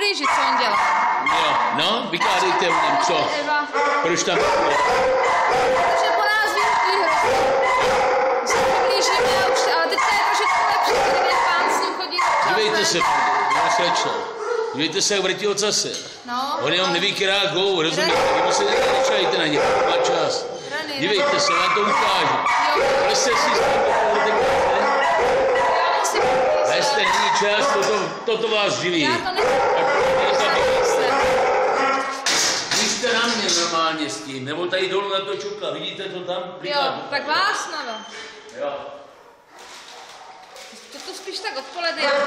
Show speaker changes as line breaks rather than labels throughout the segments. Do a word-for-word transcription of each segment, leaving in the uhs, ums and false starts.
ublížit, co on dělá.
Jo, no, vykládejte o něm, co?
Eva.
Proč tam...
Protože po nás vyhutí hrozně. My se přiblížíme, už, ale teď je trošičku lepší, tady je pán s ním chodí.
Dívejte se, já slečno. Dívejte se, jak vrtí ocase.
No.
On jenom neví, která go, rozumíte? Vy se nečajte na ně, má čas.
Rany,
Dívejte
rany.
se, vám to ukážu. Vlezte si s tím,
Já musím
Vlezte, není čas, toto, toto vás živí.
Já to nechci.
Míšte na mě normálně s tím, nebo tady dolů na to čukla, vidíte to tam?
Jo, tak vás nada.
Jo.
To tu spíš tak odpoledne, já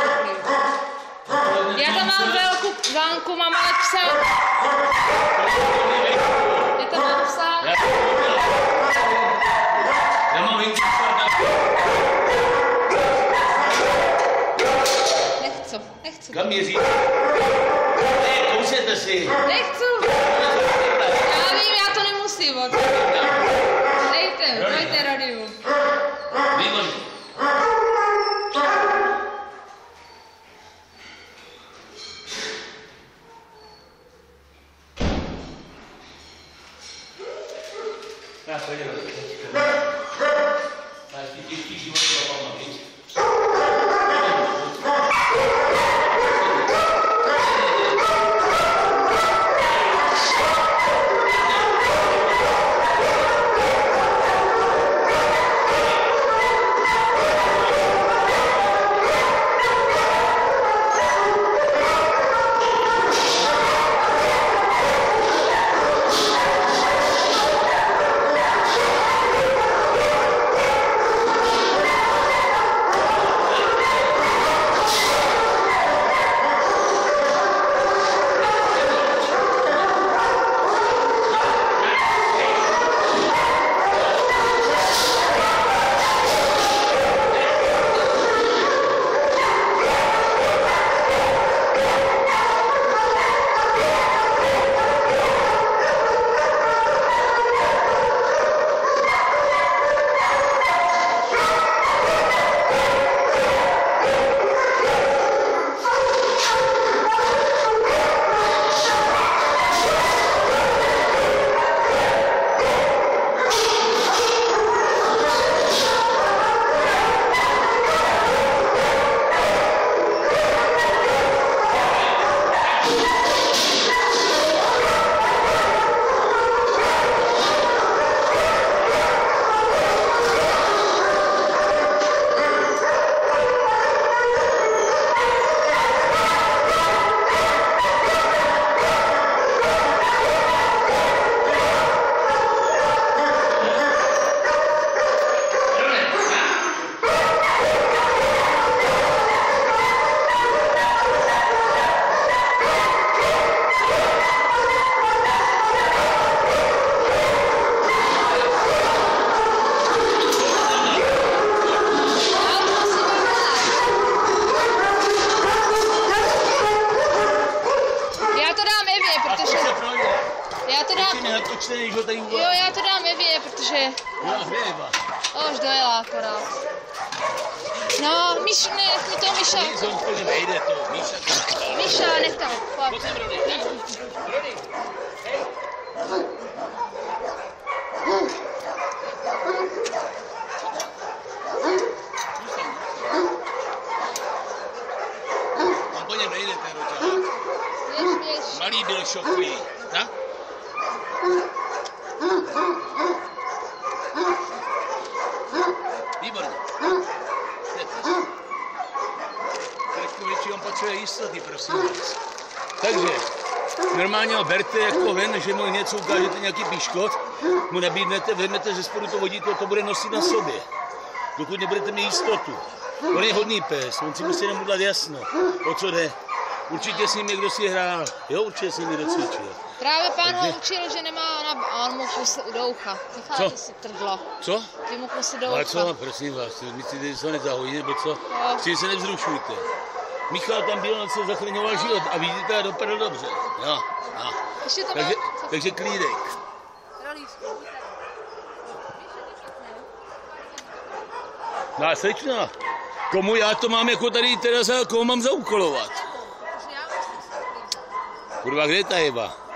Já tam mám velkou vánku, mám ale psa. Je to mám psa.
Já mám jim
Nechci, nechci.
Kam měří? Ne, kousněte si.
Nechci. Já vím, já to nemusím. Dejte, dejte radiu.
Výborně. Tak, pojďme. Máš ty těžký život s babama, víš?
Jo, já to dám Evě, protože...
Jo, kde je Eva?
O, už dojela akorát. No, Míš, ne, nech mi to Míša.
Nic, on úplně nejde to, Míša.
Míša, nech to, pojď.
Pojď sem, Rody, Rody, hej. On po něm nejde, ten roťák.
Běž, běž.
Malý byl šoklý, tak? Výborně. Trefkoviči, on potřebuje jistoty, prosím vás. Takže, normálně ho berte jako ven, že mu něco ukážete, nějaký piškot, mu nabídnete, vezmete ze spodu to vodítko, to bude nosit na sobě. Dokud nebudete mít jistotu. On je hodný pes, on si musí jenom udělat jasno, o co jde. Určitě s ním někdo si hrál, jo, určitě s ním někdo cvičil.
Právě pán ho učil, že nemá na... A on mu kusl do ucha. Necháte si trdlo.
Co?
Ty mu kusl do ucha.
Ale co, prosím vás, myslíte, že se ho nezahojí, nebo co?
Jo.
S tím se nevzrušujte. Michal tam byl, co zachraňoval život a vidíte, a dopadl dobře. Jo, jo.
Ještě to
Takže,
mám?
takže klídek. No a slečno, komu já to mám jako tady teda za, koho mám zaúkolovat? Kurva, kde je ta jeba?